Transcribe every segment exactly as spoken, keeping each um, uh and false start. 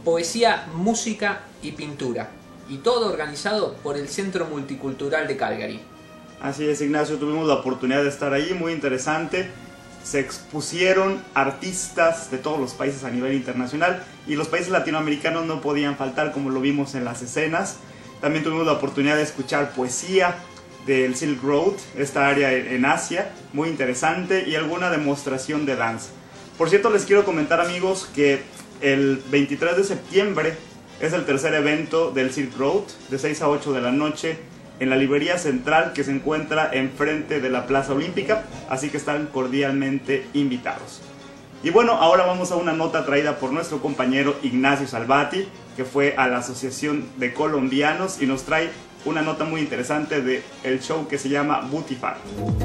poesía, música y pintura. Y todo organizado por el Centro Multicultural de Calgary. Así es, Ignacio, tuvimos la oportunidad de estar ahí, muy interesante. Se expusieron artistas de todos los países a nivel internacional y los países latinoamericanos no podían faltar, como lo vimos en las escenas. También tuvimos la oportunidad de escuchar poesía del Silk Road, esta área en Asia, muy interesante, y alguna demostración de danza. Por cierto, les quiero comentar, amigos, que el veintitrés de septiembre es el tercer evento del Silk Road, de seis a ocho de la noche, en la librería central que se encuentra enfrente de la Plaza Olímpica, así que están cordialmente invitados. Y bueno, ahora vamos a una nota traída por nuestro compañero Ignacio Salvati, que fue a la Asociación de Colombianos y nos trae una nota muy interesante de el show que se llama Butifarra.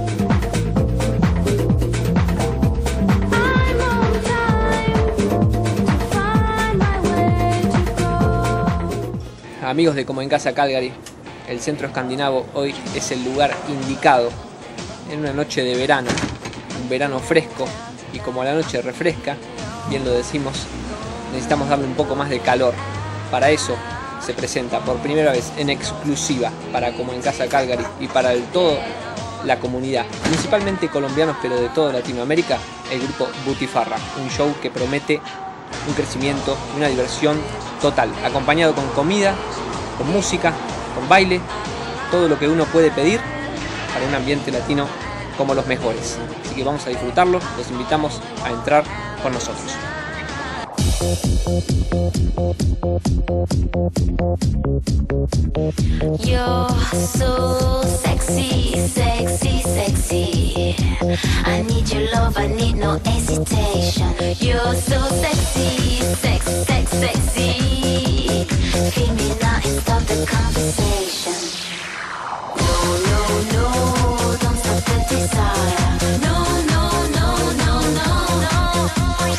Amigos de Como en Casa Calgary, el centro escandinavo hoy es el lugar indicado en una noche de verano, un verano fresco, y como la noche refresca, bien lo decimos, necesitamos darle un poco más de calor. Para eso se presenta por primera vez en exclusiva para Como en Casa Calgary y para el todo la comunidad, principalmente colombianos pero de toda Latinoamérica, el grupo Butifarra, un show que promete un crecimiento y una diversión total, acompañado con comida, con música, con baile, todo lo que uno puede pedir para un ambiente latino como los mejores. Así que vamos a disfrutarlo, los invitamos a entrar con nosotros. You're so sexy, sexy, sexy. I need your love, I need no hesitation. You're so sexy, sex, sex, sexy. Feel me now and start the conversation. No, no, no, don't stop the desire. No, no, no, no, no, no.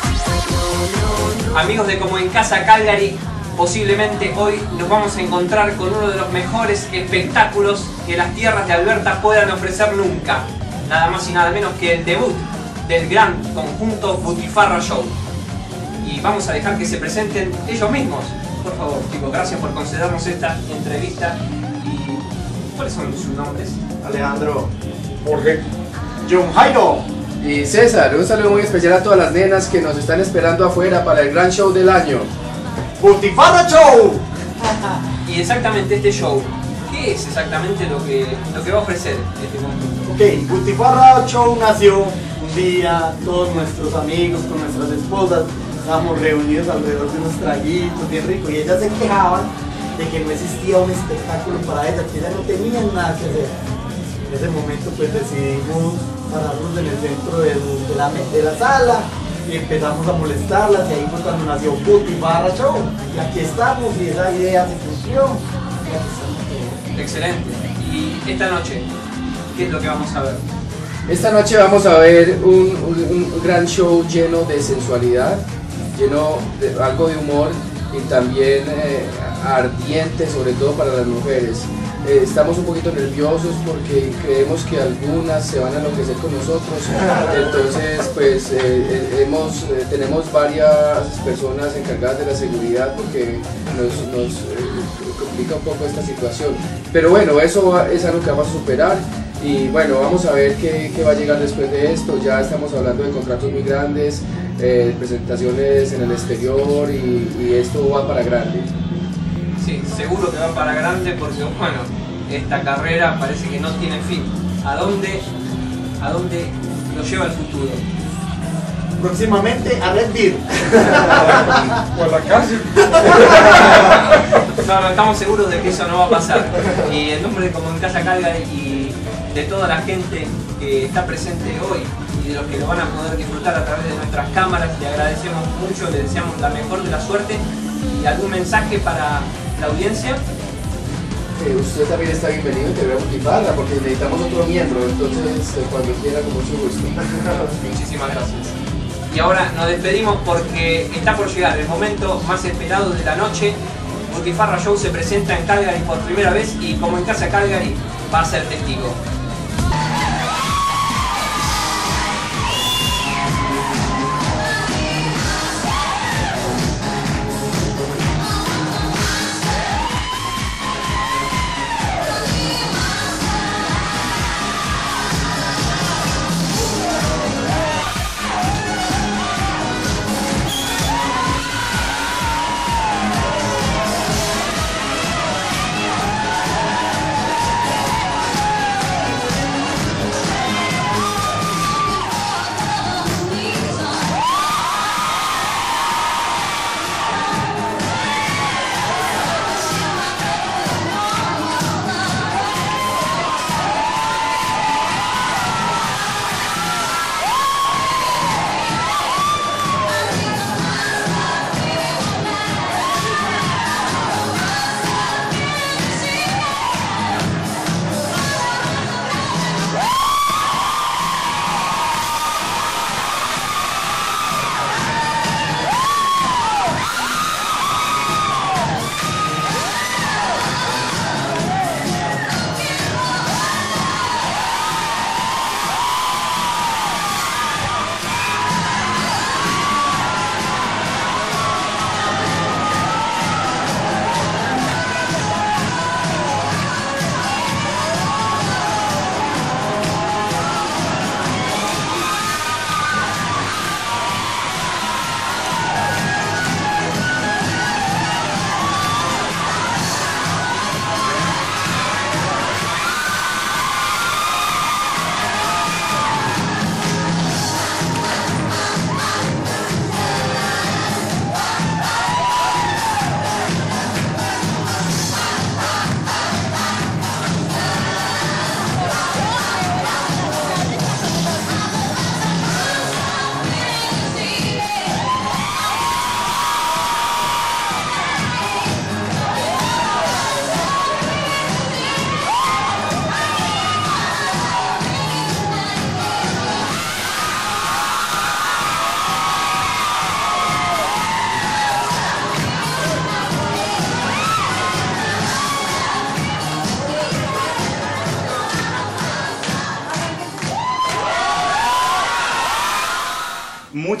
No, no, no. Amigos de Como en Casa Calgary, posiblemente hoy nos vamos a encontrar con uno de los mejores espectáculos que las tierras de Alberta puedan ofrecer nunca. Nada más y nada menos que el debut del gran conjunto Butifarra Show. Y vamos a dejar que se presenten ellos mismos. Por favor, chicos, gracias por concedernos esta entrevista. ¿Y cuáles son sus nombres? Alejandro, Jorge, John Jairo y César. Un saludo muy especial a todas las nenas que nos están esperando afuera para el gran show del año. Butifarra Show. Y exactamente este show, ¿qué es exactamente lo que, lo que va a ofrecer este conjunto? Ok, Butifarra Show nació un día, todos nuestros amigos con nuestras esposas, estábamos reunidos alrededor de unos traguitos bien ricos y ellas se quejaban de que no existía un espectáculo para ellas, que ellas no tenían nada que hacer. En ese momento pues decidimos pararnos en el centro del, de, la, de la sala y empezamos a molestarlas y ahí fue cuando nació Butifarra Show. Y aquí estamos y esa idea se cumplió. Excelente. Y esta noche, ¿qué es lo que vamos a ver? Esta noche vamos a ver un, un, un gran show lleno de sensualidad, lleno de algo de humor y también eh, ardiente, sobre todo para las mujeres. Eh, estamos un poquito nerviosos porque creemos que algunas se van a enloquecer con nosotros, entonces pues eh, hemos, eh, tenemos varias personas encargadas de la seguridad porque nos, nos eh, complica un poco esta situación, pero bueno, eso va, es algo que vamos a superar. Y bueno, vamos a ver qué, qué va a llegar después de esto. Ya estamos hablando de contratos muy grandes, eh, presentaciones en el exterior y, y esto va para grande. Sí, seguro que va para grande porque, bueno, esta carrera parece que no tiene fin. ¿A dónde, a dónde nos lleva el futuro? Próximamente a Red Deer. O a la cárcel. No, no, estamos seguros de que eso no va a pasar. Y en nombre de Como en Casa Calgary y de toda la gente que está presente hoy y de los que lo van a poder disfrutar a través de nuestras cámaras, le agradecemos mucho, le deseamos la mejor de la suerte. ¿Y algún mensaje para la audiencia? Eh, usted también está bienvenido en T V Butifarra porque necesitamos otro miembro, entonces eh, cuando quiera, con mucho gusto. Muchísimas gracias. Y ahora nos despedimos porque está por llegar el momento más esperado de la noche. Butifarra Show se presenta en Calgary por primera vez y Como en Casa Calgary va a ser testigo.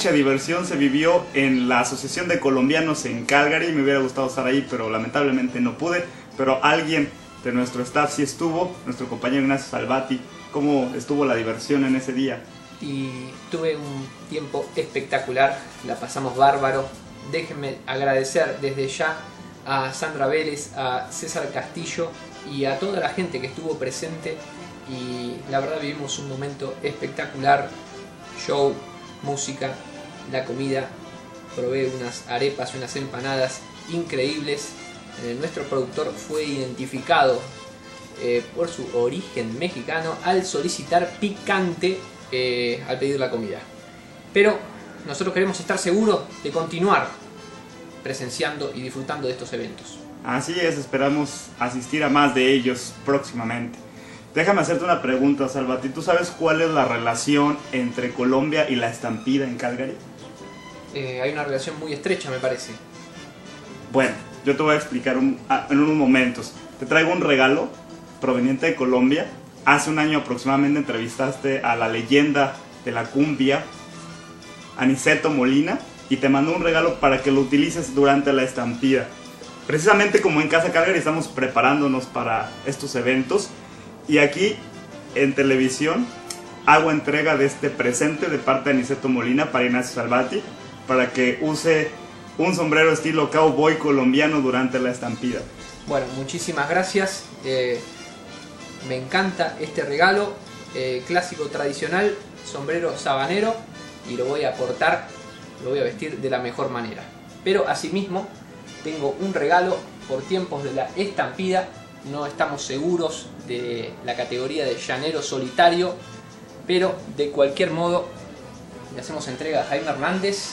mucha diversión se vivió en la Asociación de Colombianos en Calgary. Me hubiera gustado estar ahí, pero lamentablemente no pude. Pero alguien de nuestro staff sí estuvo, nuestro compañero Ignacio Salvati. ¿Cómo estuvo la diversión en ese día? Y tuve un tiempo espectacular, la pasamos bárbaro. Déjenme agradecer desde ya a Sandra Vélez, a César Castillo y a toda la gente que estuvo presente. Y la verdad vivimos un momento espectacular. Show, música, la comida. Probé unas arepas y unas empanadas increíbles. Eh, nuestro productor fue identificado eh, por su origen mexicano al solicitar picante eh, al pedir la comida. Pero nosotros queremos estar seguros de continuar presenciando y disfrutando de estos eventos. Así es, esperamos asistir a más de ellos próximamente. Déjame hacerte una pregunta, Salvati. ¿Tú sabes cuál es la relación entre Colombia y la estampida en Calgary? Eh, hay una relación muy estrecha, me parece. Bueno, yo te voy a explicar un, a, en unos momentos. Te traigo un regalo proveniente de Colombia. Hace un año aproximadamente entrevistaste a la leyenda de la cumbia, Aniceto Molina, y te mandó un regalo para que lo utilices durante la estampida. Precisamente como en Casa Calgary estamos preparándonos para estos eventos, y aquí en televisión hago entrega de este presente de parte de Aniceto Molina para Ignacio Salvati, para que use un sombrero estilo cowboy colombiano durante la estampida. Bueno, muchísimas gracias. Eh, me encanta este regalo, eh, clásico tradicional, sombrero sabanero, y lo voy a portar, lo voy a vestir de la mejor manera. Pero asimismo tengo un regalo por tiempos de la estampida. No estamos seguros de la categoría de llanero solitario, pero de cualquier modo le hacemos entrega a Jaime Hernández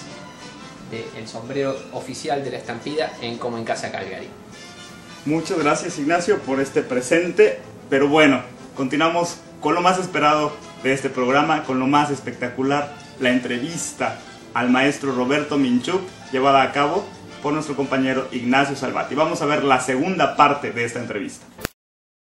del sombrero oficial de la estampida en Como en Casa Calgary. Muchas gracias, Ignacio, por este presente. Pero bueno, continuamos con lo más esperado de este programa, con lo más espectacular, la entrevista al maestro Roberto Minchuk, llevada a cabo por nuestro compañero Ignacio Salvati. Vamos a ver la segunda parte de esta entrevista.